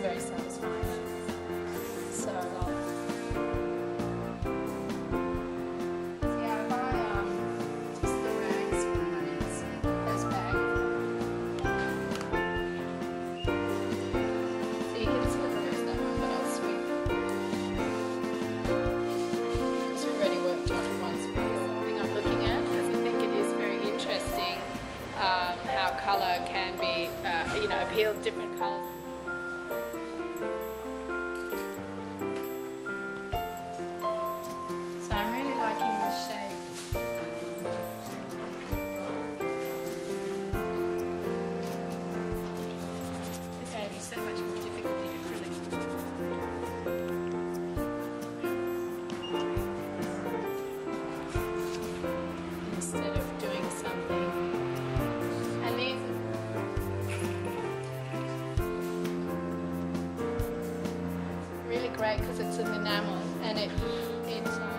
very satisfying. So yeah, I buy just the rags ones, those bags. So you can sort of use that one, what else because we've already worked on one thing I'm looking at, because I think it is very interesting how colour can be, you know, appeal to different colours. So I'm really liking this shape. It's going to be so much more difficult in acrylic. Instead of doing something, and these really great because it's an enamel and it